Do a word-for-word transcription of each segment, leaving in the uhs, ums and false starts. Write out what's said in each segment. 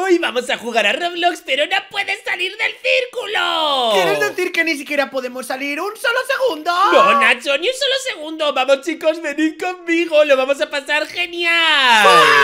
Hoy vamos a jugar a Roblox, pero no puedes salir del círculo. ¿Quieres decir que ni siquiera podemos salir un solo segundo? No, Nacho, ni un solo segundo. Vamos, chicos, venid conmigo. Lo vamos a pasar genial.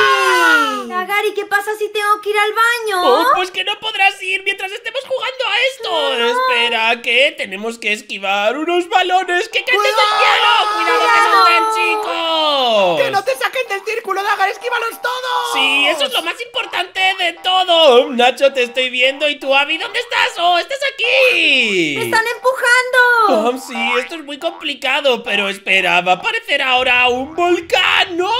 Dagar, ¿y qué pasa si tengo que ir al baño? Oh, pues que no podrás ir mientras estemos jugando a esto. No. Espera, que tenemos que esquivar unos balones que caen desde el cielo. ¡Cuidado, ¡Cuidado! que nos den, chicos! ¡Que no te saquen del círculo, Dagar! ¡Esquívalos todos! Sí, eso es lo más importante de todo. Nacho, te estoy viendo. ¿Y tú, Abby, dónde estás? ¡Oh, estás aquí! ¡Me están empujando! Oh, sí, esto es muy complicado. Pero espera, va a aparecer ahora un volcán. ¡No,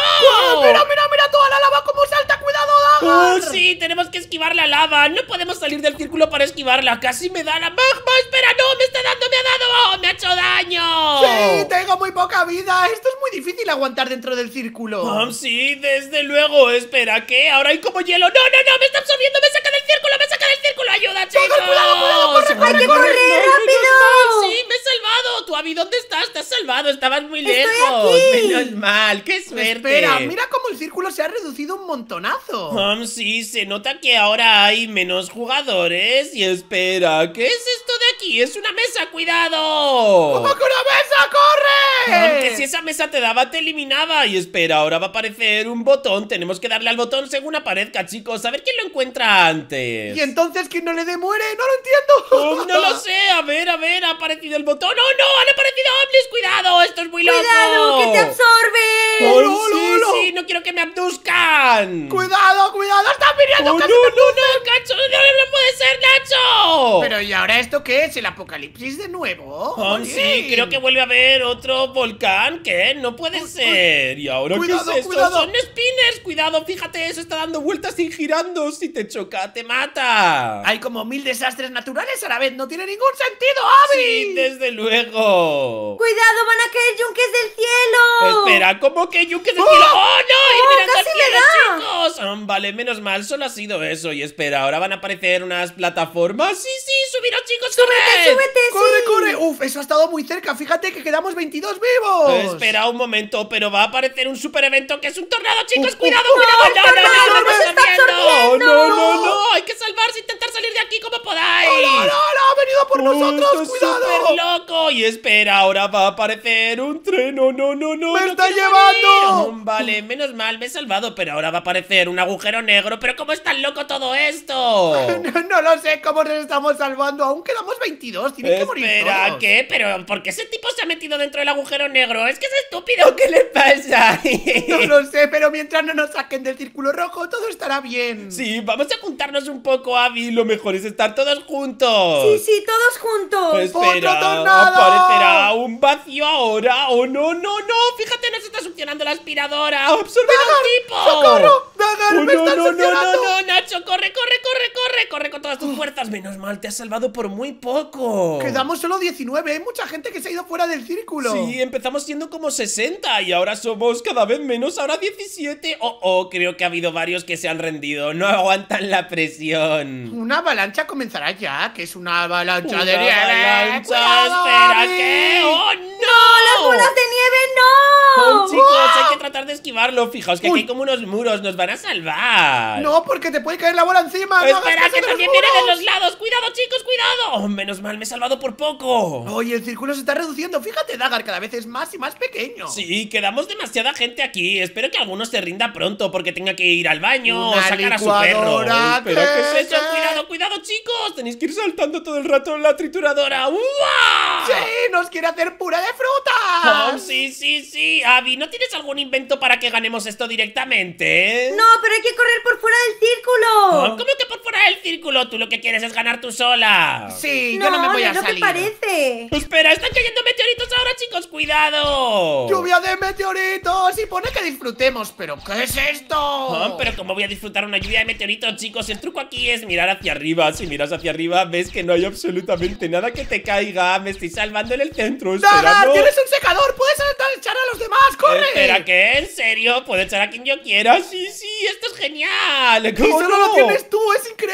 no! ¡Oh, mira, mira, mira toda la lava cómo salta! ¡Cuidado, Dagar! ¡Oh, sí! Tenemos que esquivar la lava. No podemos salir del círculo para esquivarla. Casi me da la magma. ¡Espera, no! ¡Me está dando! ¡Me ha dado! ¡Oh, me ha hecho daño! Sí, tengo muy poca vida. Esto es muy difícil aguantar dentro del círculo. Oh, sí, desde luego. Espera, ¿qué? Ahora hay como hielo. ¡No, no, no! ¡Me está absorbiendo! ¡Me saca del círculo! ¡Me saca del círculo! ¡Ayuda, chicos! ¡Cuidado, cuidado, cuidado! ¡Corre, corre, ¡Hay que corre! correr, No, rápido! menos mal, sí, me he salvado. ¿Tú, Abby, dónde estás? Te has salvado. Estabas muy Estoy lejos. aquí. Menos mal. ¡Qué suerte! Espera, mira cómo el círculo se ha reducido un montonazo. Um, sí, se nota que ahora hay menos jugadores. Y espera, ¿qué es esto de aquí? ¡Es una mesa! ¡Cuidado! ¡Como que una mesa! ¡Corre! Um, que si esa mesa te daba, te eliminaba. Y espera, ahora va a aparecer un botón. Tenemos que darle al botón según aparezca, chicos. A ver quién lo encuentra antes. ¿Y entonces quién no le dé muere? ¡No lo entiendo! Um, no lo sé, a ver, a ver, ha aparecido el botón. ¡Oh, no! ¡Han aparecido ovnis! ¡Cuidado! ¡Esto es muy loco! ¡Cuidado, que te absorben! ¡Oh, ¡Hola, hola, sí, hola! sí! ¡No quiero que me abduzcan! ¡Cuidado, cuidado! ¡Están viniendo! ¡Oh, no, ¡Casi no, me no! ¡Cacho! ¡No, no puede ser, Nacho! Pero ¿y ahora esto qué es? ¿El apocalipsis de nuevo? Oh, Jolín. sí, creo que vuelve a haber otro volcán. ¿Qué? No puede Uy, ser. ¿Y ahora Cuidado, qué es esto? cuidado. Son spinners. Cuidado, fíjate, eso está dando vueltas y girando. Si te choca, te mata. Hay como mil desastres naturales a la vez. No tiene ningún sentido, Abby. Sí, desde luego. ¡Cuidado, van a caer yunques del cielo! Espera, ¿cómo que yunques del ¡Oh! cielo? ¡Oh, no! ¡Ir ¡Oh, mirando al casi me cielo, da! chicos! Ah, vale, menos mal, solo ha sido eso. Y espera, ahora van a aparecer unas plataformas. ¡Sí, sí! ¡Subiros, chicos! ¡Súbete, ¡Corred! súbete! ¡Corre, sí. corre! ¡Uf! Eso ha estado muy cerca. Fíjate que quedamos veintidós vivos. Espera un momento, pero va a aparecer un super evento que es un tornado, chicos. Uh, ¡Cuidado, uh, cuidado! uh, ¡No, no, no! tornado, ¡No nos está está absorbiendo! absorbiendo! ¡No, no, no! ¡Hay que salvarse! ¡Intentar salir de aquí como podáis! ¡No, no, no! ¡Ha venido por ¡Oh, nosotros! esto es ¡Cuidado! súper loco! Y espera, ahora va a aparecer un tren. ¡No, no, no, no! ¡Me no está quiero llevando! morir. Oh, vale, menos mal, me he salvado. Pero ahora va a aparecer un agujero negro. ¿Pero cómo es tan loco todo esto? No, no lo sé cómo nos estamos salvando. Aún quedamos veintidós. Tienen que morir Espera, todos. ¿qué? ¿Pero por qué ese tipo se ha metido dentro del agujero negro? ¿Es que es estúpido? ¿Qué le pasa? No lo sé, pero mientras no nos saquen del círculo rojo, todo estará bien. Sí, vamos a juntarnos un poco, Abby. Lo mejor es estar todos juntos. Sí, sí, todos juntos. Espera, ¡Otro tornado! aparecerá un vacío ahora. ¡Oh, no, no, no! Fíjate, nos está succionando la aspiradora. ¡Ha absorbido al tipo! ¡Socorro! ¡Dagar, ¡Oh, me no, están no, no, no, succionando! no, Nacho! ¡Corre, corre, corre, corre! ¡Corre con todas tus fuerzas! Menos mal, te has salvado por muy poco. Quedamos solo diecinueve. Hay mucha gente que se ha ido fuera del círculo. Sí, empezamos siendo como sesenta y ahora somos cada vez menos, ahora diecisiete. Oh, oh, creo que ha habido varios que se han rendido. No aguantan la presión. Una avalancha comenzará ya, que es una avalancha Una de nieve. avalancha, ¡Cuidado, espera, Abby! ¿qué? ¡Oh, no! ¡Las bolas de nieve, no! Oh, chicos, hay que tratar de esquivarlo. Fijaos que aquí Uy. hay como unos muros, nos van a salvar. No, porque te puede caer la bola encima. no hagas Espera, caso que de los también viene de muros. los lados. Cuidado, chicos, cuidado. Oh, menos mal, me he salvado por poco. Oye, el círculo se está reduciendo. Fíjate, Dagar, cada vez es más y más pequeño. Sí, quedamos demasiada gente aquí. Espero que alguno se rinda pronto porque tenga que ir al baño Una o sacar a su perro. licuadora Espera, ¿qué es que eso? se- Cuidado, cuidado, chicos. Tenéis que ir saltando todo el rato en la trituradora. ¡Uah! ¡Sí! ¡Nos quiere hacer puré de Oh, frutas! sí, sí, sí. Abby, ¿no tienes algún invento para que ganemos esto directamente? No, pero hay que correr por fuera del círculo. Oh, ¿cómo que por fuera del círculo? Tú lo que quieres es ganar tú sola. Sí, no, yo no me voy no a es lo que salir. parece. Espera, están cayendo meteoritos ahora, chicos. ¡Cuidado! ¡Lluvia de meteoritos! Y pone que disfrutemos. ¿Pero qué es esto? Oh, pero ¿cómo voy a disfrutar una lluvia de meteoritos, chicos? El truco aquí es mirar hacia arriba. Si miras hacia arriba, ves que no hay absolutamente nada que te caiga. Me estoy salvando en el centro. Espera, ¡Dagar, no. tienes un secador! ¡Puedes saltar, echar a los demás! ¡Corre! Espera, ¿qué? ¿En serio? ¿Puedo echar a quien yo quiera? Sí, sí, esto es genial. ¡Y ¿Cómo solo no? lo tienes tú! ¡Es increíble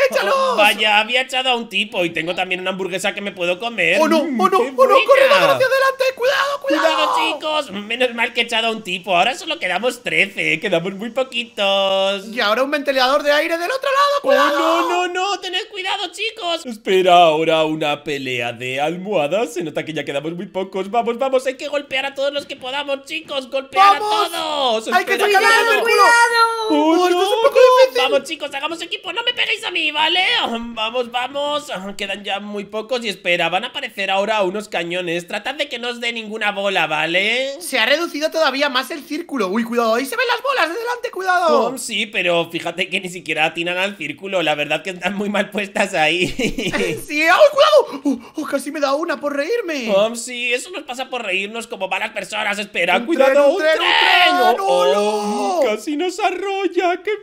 échalos! Oh, vaya, había echado a un tipo y tengo también una hamburguesa que me puedo comer. ¡Oh, no! ¡Oh, no! ¡Qué ¡Oh, no! buena! ¡Corred hacia adelante! ¡Cuidado, cuidado! ¡Cuidado, chicos! Menos mal que he echado a un tipo. Ahora solo quedamos trece. Quedamos muy poquitos. Y ahora un ventilador de aire del otro lado. ¡Oh, ¡Cuidado! no, no, no! ¡Tened cuidado, chicos! Espera, ahora una pelea de almohadas. Se nota que ya quedamos muy pocos. Vamos, vamos, hay que golpear a todos los que podamos, chicos. ¡Golpear ¡Vamos! a todos! ¡Hay que Espera, sacarlo que- del ¡Cuidado, círculo! cuidado! ¡Oh, ¡Oh, no, esto es un poco no! difícil! Vamos, chicos, hagamos equipo, no me peguéis a mí, ¿vale? Vamos, vamos. Quedan ya muy pocos y espera, van a aparecer ahora unos cañones. Tratad de que no os dé ninguna bola, ¿vale? Se ha reducido todavía más el círculo. ¡Uy, cuidado! ¡Ahí se ven las bolas de delante! ¡Cuidado! Oh, sí, pero fíjate que ni siquiera atinan al círculo. La verdad que están muy mal puestas ahí. ¡Sí! ¡Oh, cuidado! ¡Oh, oh, casi me da una por reírme! Oh, sí, eso nos pasa por reírnos como malas personas. Espera, ¡Un cuidado, tren, un un tren, un tren! Oh, ¡No, oh, no! casi nos arrolla, qué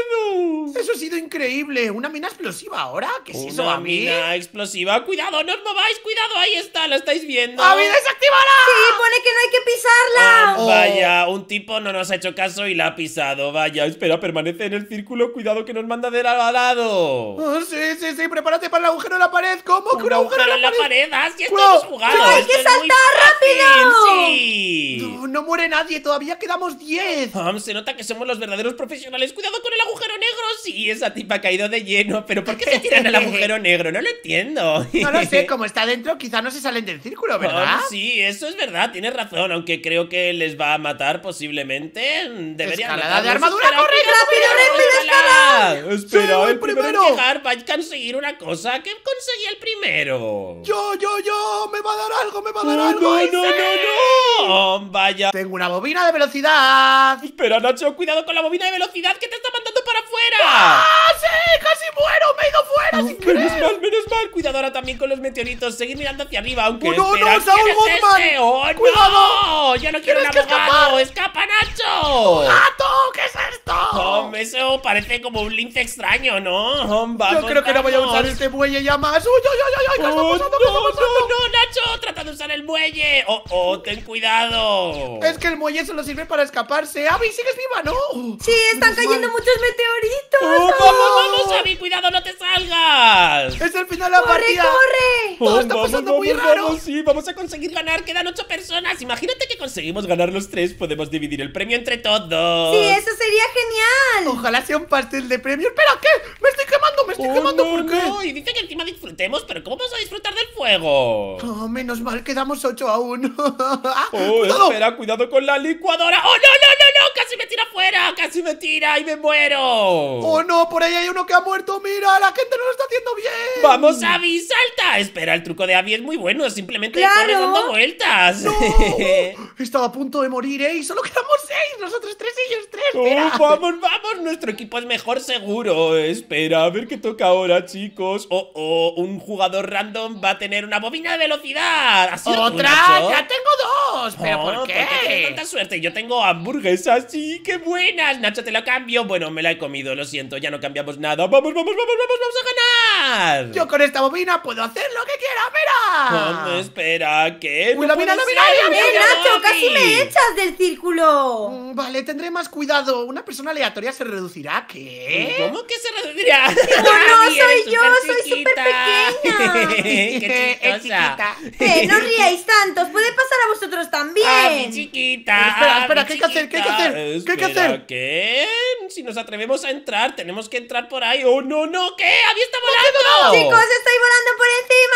miedo. Eso ha sido increíble. ¿Una mina explosiva ahora? ¿Qué es eso, Una Abby? mina explosiva. Cuidado, no os mováis, cuidado, ahí está, la estáis viendo. ¡Abby, desactívala! Sí, pone que no hay que pisarla. Oh, Oh. vaya, un tipo no nos ha hecho caso y la ha pisado. Vaya, espera, permanece en el círculo. Cuidado que nos manda de lado a lado. Oh, sí, sí, sí, prepárate para el agujero en la pared. ¿Cómo que Un agujero en la pared. Ah, sí, esto Cuidado, hemos jugado. cuidado, hay Esto que es muy saltar fácil, rápido. Sí. No, no muere nadie, todavía quedamos diez. Ah, se nota que somos los verdaderos profesionales. Cuidado con el agujero negro. Sí, esa tipa ha caído de lleno. Pero ¿por qué se tiran al agujero negro? No lo entiendo. No lo sé, como está dentro, quizá no se salen del círculo, ¿verdad? Ah, sí, eso es verdad, tienes razón. Aunque creo que les va a matar posiblemente. Deberían Escalada de matarlos. armadura, Espera, corre, cuidado, rápido, cuidado, rápido, escalad. Espera, Sí, voy el primero primero. en llegar va a conseguir una cosa. ¿Qué conseguía el primero? Yo, yo, yo, me va a dar algo, me va a dar Oh, algo. no, ¡Ay, no, sí! no, no. Oh, vaya. Tengo una bobina de velocidad. Espera, Nacho, cuidado con la bobina de velocidad que te está mandando para afuera. ¡Ah, sí! ¡Casi muero! ¡Me he ido fuera sin Menos querer! mal, menos mal. Cuidado ahora también con los meteoritos. Seguir mirando hacia arriba, aunque Oh, no, espera, no, Saul ¿quién es Goodman. ese? ¡Oh, Cuidado. no! Yo no quiero un Tienes que abogado. escapar. ¡Escapa, Nacho! ¡Gato! ¿Qué es esto? Oh, eso parece como un lince extraño, ¿no? Oh, vamos, Yo creo que no voy a vamos. usar este muelle ya más. ¡Uy, uy, uy, uy! ¿Qué está Oh, pasando? ¿Qué está no, pasando? no, no, Nacho, trata de usar el muelle. Oh, oh, ten cuidado. Es que el muelle solo sirve para escaparse. ¡Abby, sigues viva, no! Sí, están Menos cayendo mal. muchos meteoritos. Oh, vamos, vamos, Abby, cuidado, no te salgas. ¡Es el final de la ¡Corre, partida! corre! Todo Oh, está vamos, pasando vamos, muy raro. vamos, sí, vamos a conseguir ganar. Quedan ocho personas. Imagínate que conseguimos ganar los tres. Podemos dividir el premio entre todos. Sí, eso sería genial. Ojalá sea un pastel de premio. ¡Espera, qué! ¡Me estoy quemando, me estoy Oh, quemando! no, ¿Por qué? no, y dice que encima disfrutemos, pero ¿cómo vamos a disfrutar del fuego? Oh, menos mal, quedamos ocho aún. ¡Ah, Oh, cuidado! espera, cuidado con la licuadora. ¡Oh, no, no, no, no! ¡Casi me tira fuera! ¡Casi me tira y me muero! ¡Oh, no! Por ahí hay uno que ha muerto. ¡Mira! La gente no lo está haciendo bien. ¡Vamos, Abby! ¡Salta! Espera, el truco de Abby es muy bueno. Simplemente Claro. corres dando vueltas. ¡No! Estaba a punto de morir, ¿eh? Y solo quedamos seis. Nosotros tres y ellos tres. Oh, Mira. vamos, vamos, nuestro equipo es mejor seguro. Espera, a ver qué toca ahora, chicos. Oh, oh, un jugador random va a tener una bobina de velocidad. ¿Has sido tú, ¡Otra! Nacho? ¡Ya tengo dos! ¿Pero Oh, por qué? tienes tanta suerte? Yo tengo hamburguesas, sí, qué buenas. Nacho, te lo cambio. Bueno, me la he comido, lo siento, ya no cambiamos nada. Vamos, vamos, vamos, vamos, vamos a ganar. Yo con esta bobina puedo hacer lo que quiera, ¡mira! Oh, espera, ¿qué? Uy, No la mina, puede la mina, ser, la mina, ¡Eh, mira, Nacho! Abby. ¡Casi me echas del círculo! Mm, Vale, tendré más cuidado. ¿Una persona aleatoria se reducirá? ¿Qué? ¿Cómo que se reducirá? no, Abby, eres soy yo, súper soy súper chiquita. pequeña. ¡Qué Es chistosa! chiquita. ¡Eh, no os riáis tanto! ¡Os puede pasar a vosotros también! ¡Abby, chiquita! Espera, espera, Abby, ¿qué hay que hacer? ¿Qué hay que chiquita. hacer? ¿Qué hay que Espera, hacer? ¿qué? Si nos atrevemos a entrar, tenemos que entrar por ahí. ¡Oh, no, no! ¿Qué? ¡Abby está volando! ¡Chicos, estoy volando por encima,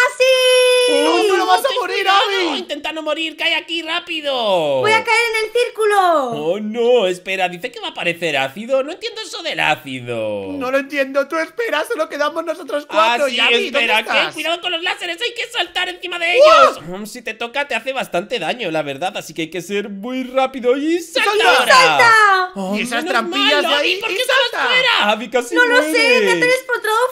sí! No, tú no vas a ten morir, cuidado, Abby. Intenta no morir, cae aquí rápido. ¡Voy a caer en el círculo! Oh, no, espera, dice que va a aparecer ácido. No entiendo eso del ácido. No lo entiendo. Tú espera, solo quedamos nosotros Ah, cuatro. sí, y Abby, ¿dónde espera, ¿qué? estás? Cuidado con los láseres, hay que saltar encima de ellos. Mm, Si te toca, te hace bastante daño, la verdad. Así que hay que ser muy rápido y salta ¡Salta! ahora. ¡Salta! Oh, Y esas menos trampillas mal, de ahí, Abby, ¿por y qué estabas salta. fuera? Abby casi ¡No lo sé! muere. ¡Me ha teletransportado fuera!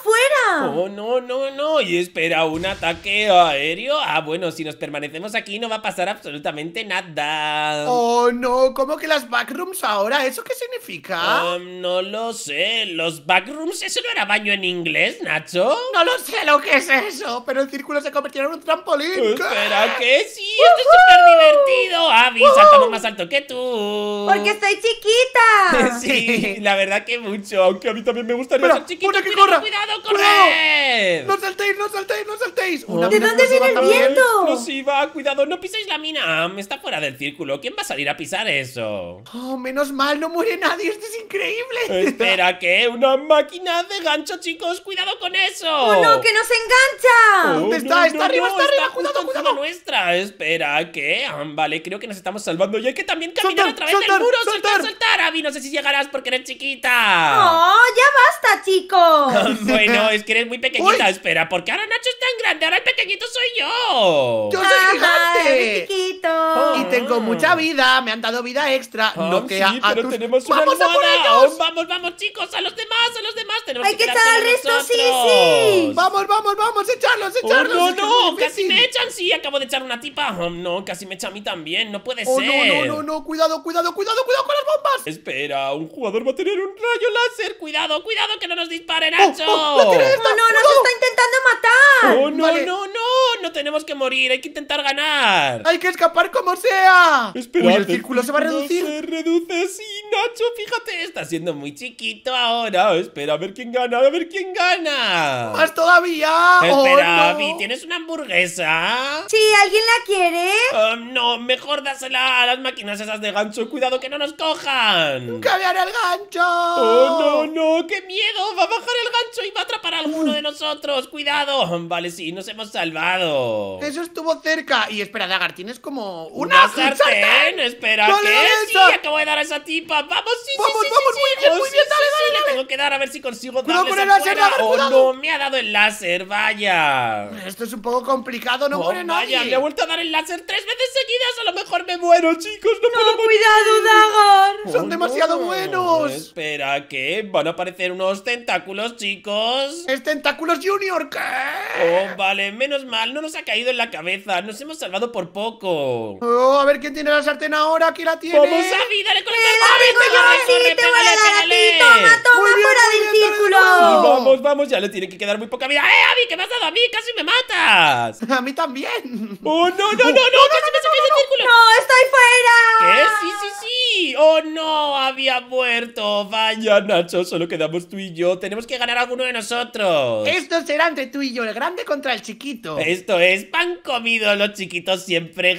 Oh, no, no, no. Y espera, ¿un ataque aéreo? Ah, bueno, si nos permanecemos aquí no va a pasar absolutamente nada. Oh, no, ¿cómo que las backrooms ahora? ¿Eso qué significa? Um, no lo sé. ¿Los backrooms? ¿Eso no era baño en inglés, Nacho? No lo sé lo que es eso, pero el círculo se convirtió en un trampolín. Espera, ¿qué? Sí, esto es súper divertido. Abby, saltamos más alto que tú. Porque estoy chiquita. Sí, la verdad que mucho. Aunque a mí también me gustaría Espera, ser chiquito. una que Cuidado, corra. cuidado, Cuidado. correr. ¡No saltéis, no saltéis, no saltéis! Oh, Una ¿de mina dónde explosiva viene el también. viento? Nos iba, cuidado, no piséis la mina. Ah, está fuera del círculo. ¿Quién va a salir a pisar eso? Oh, menos mal, no muere nadie, esto es increíble. Espera, ¿qué? ¿Una máquina de gancho, chicos? ¡Cuidado con eso! ¡Oh, no, que nos engancha! ¿Dónde está? Está arriba, está arriba, cuidado, justo encima cuidado. nuestra. Espera, ¿qué? Ah, vale, creo que nos estamos salvando. Y hay que también caminar Saltar, a través saltar, del muro. saltar. ¡Saltar, saltar! Abby, no sé si llegarás porque eres chiquita. ¡Oh, ya basta, chicos! Bueno, es que eres muy pequeñita. Uy. Espera, porque ahora Nacho es tan grande. Ahora el pequeñito soy yo. Yo soy Ajá, gigante. eres chiquito. Y tengo mucha vida, me han dado vida extra. Ah, No que sí, a, a pero tus- tenemos una ¡Vamos a por almohada. ellos! Oh, vamos, vamos, chicos, a los demás, a los demás. Tenemos Hay que quedar echar al solo resto, sí, nosotros. sí. Vamos, vamos, vamos, echarlos, Oh, echarlos. no, es que es no, muy casi difícil. me echan, sí, acabo de echar una tipa. Oh, no, casi me echa a mí también, no puede Oh, ser. no, no, no, no, cuidado, cuidado, cuidado, cuidado con las bombas. Espera, un jugador va a tener un rayo láser. Cuidado, cuidado, que no nos dispare, Oh, Nacho. oh, la tiene esta, ¡Oh, no, nos cuidado. está intentando matar! Oh, no, Vale. no, no, no tenemos que morir, hay que intentar ganar. Hay que escapar como sea. Espera, Uy, el círculo se va a reducir. Se reduce, sí, Nacho, fíjate, está siendo muy chiquito ahora. Espera, a ver quién gana, a ver quién gana. Más todavía. Espera, oh, no. Abby, ¿tienes una hamburguesa? Sí, ¿alguien la quiere? Um, no, mejor dásela a las máquinas esas de gancho. Cuidado que no nos cojan. ¡Cambiar el gancho! Oh, no, no, qué miedo. Va a bajar el gancho y va a atrapar a alguno de nosotros. Cuidado. Vale, sí, nos hemos salvado. Eso estuvo cerca. Y espera, Dagar, tienes como Una una, sartén. Espera, Dale, ¿qué? dale, Sí, esa. acabo de dar a esa tipa. Vamos, sí, Vamos, sí, sí, vamos, sí, muy sí. bien, Oh, muy sí, bien, sí, dale, sí, dale, le dale. tengo que dar a ver si consigo Cuidado darles con el láser, afuera. Dagar, Oh, cuidado. no, me ha dado el láser, vaya. Esto es un poco complicado, no Oh, muere vaya, nadie. me ha vuelto a dar el láser tres veces seguidas. A lo mejor me muero, chicos. No, puedo ¡No, morir. cuidado, Dagar! Son demasiado buenos. Espera, ¿qué? ¿Van a aparecer unos tentáculos, chicos? ¡Es Tentáculos Junior! ¿Qué? Oh, vale, menos mal, no nos ha caído en la cabeza. Nos hemos salvado por poco. Oh, a ver quién tiene la sartén ahora. Aquí la tiene. ¡Vamos, Abby! ¡Dale con el ¡Eh, sartén! digo yo, ¡Pégale, sí, corre, te voy a pégale, dar a ti! pégale! ¡Toma, toma, Muy bien, fuera muy del bien, dale, círculo! dale, Vamos, vamos, ya le tiene que quedar muy poca vida. ¡Eh, Abby! ¿Qué me has dado a mí? ¡Casi me matas! A mí también. ¡Oh, no, no, no, no! ¡Casi me saqué del círculo! ¡No, estoy fuera! ¿Qué? Sí, sí, sí. ¡Oh, no! Había muerto. Vaya, Nacho, solo quedamos tú y yo. Tenemos que ganar a alguno de nosotros. Esto será entre tú y yo, el grande contra el chiquito. Esto es pan comido. Los chiquitos siempre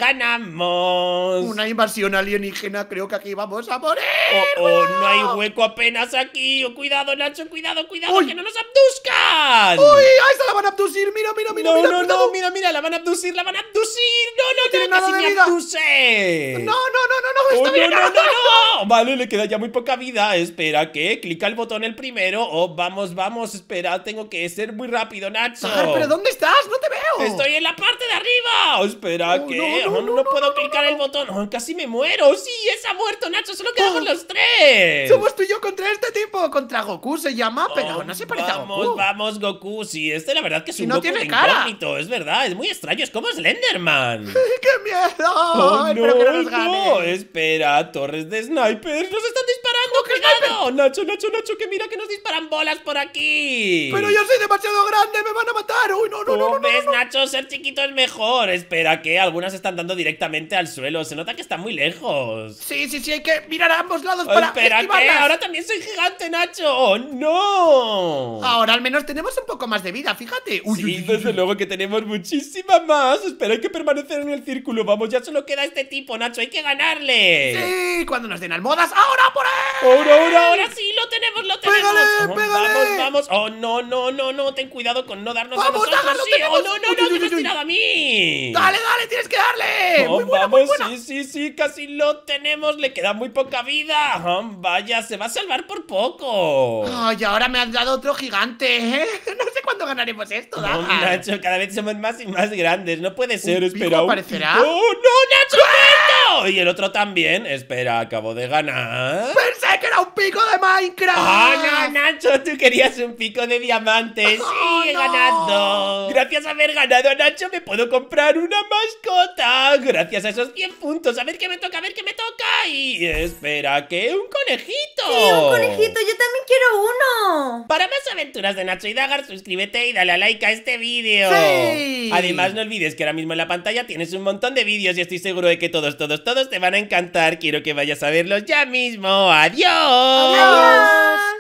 ganamos. Una invasión alienígena, creo que aquí vamos a morir. Oh, oh, no hay hueco apenas aquí. Oh, cuidado, Nacho, cuidado, cuidado, Uy. que no nos abduzcan. ¡Uy! ¡Ahí se la van a abducir! ¡Mira, mira, mira! No, mira, no, cuidado. no, mira, mira, la van a abducir, la van a abducir. No, no, tiene no, nada casi de me vida. abduce. No, no, no, no, no, Oh, está no, bien. no, no, no. Vale, le queda ya muy poca vida. Espera, ¿qué? Clica el botón el primero. Oh, vamos, vamos, espera, tengo que ser muy rápido, Nacho. Dagar, ¿pero dónde estás? ¡No te veo! Estoy en la parte de arriba. Oh, espera, No, ¿qué? no, no, Oh, no, no, puedo no, clicar no, el botón. Oh, casi me muero. Sí, esa ha muerto, Nacho. Solo quedamos Oh. los tres. Somos tú y yo contra este tipo, contra Goku se llama, pero Oh, no se parece vamos, a Goku. Vamos, Goku. Sí, este la verdad que es Si un no Goku tiene de cara. incógnito. Es verdad, es muy extraño. Es como Slenderman. ¡Qué miedo! Oh, Espero no, que no nos gane. no, espera, torres de snipers, nos están disparando, ¿Cómo que cuidado, Nacho, Nacho, Nacho, que mira que nos disparan bolas por aquí. Pero yo soy demasiado grande, me van a matar. Uy, no, no, no, ¿Cómo no, no, ves, no. Nacho? Ser chiquito es mejor. Espera, que algunas están dando directamente al suelo. Se nota que están muy lejos. Sí, sí, sí, hay que mirar a ambos lados Oh, para espera, que esquivarlas. ahora también soy gigante, Nacho. ¡Oh, no! Ahora al menos tenemos un poco más de vida, fíjate. Uy, Sí, uy, uy, desde uy. luego que tenemos muchísima más. Espera, hay que permanecer en el círculo. Vamos, ya solo queda este tipo, Nacho. Hay que ganarle. Sí, cuando nos den almohadas, ahora por él. Ahora, ahora, ahora sí, lo tenemos, lo tenemos. Pégale, Oh, pégale. Vamos, vamos. Oh, no, no, no, no. Ten cuidado con no darnos Vamos, a nosotros. Dagar, lo Sí. tenemos. Oh, no, no, Uy, no, uy, que uy, me has uy. tirado a mí. Dale, dale, tienes que darle. Oh, Muy buena, vamos, muy buena. sí, sí, sí, casi lo tenemos. Le queda muy poca vida. Oh, vaya, se va a salvar por poco. Ay, ahora me has dado otro gigante, ¿eh? No sé cuándo ganaremos esto, Oh, Dagar. Nacho, cada vez somos más y más grandes. No puede ser, ¿Un espera. pico un aparecerá? pico. ¡Oh, no, Nacho, muerto! Y el otro también. Espera, acabo de ganar. Pensé que era un pico de Minecraft! ¡Ah, no, Nacho! Tú querías un pico de diamantes. ¡Sí, ¡Oh, he no! ganado! Gracias a haber ganado, Nacho, me puedo comprar una mascota. Gracias a esos cien puntos. A ver qué me toca, a ver qué me toca. Y espera, ¿qué? ¡Un conejito! Sí, un conejito, yo también quiero uno. Para más aventuras de Nacho y Dagar, suscríbete y dale a like a este vídeo. ¡Sí! Además, no olvides que ahora mismo en la pantalla tienes un montón de vídeos y estoy seguro de que todos, todos, todos te van a encantar. Quiero que vayas a verlos ya mismo. ¡Adiós! Adiós.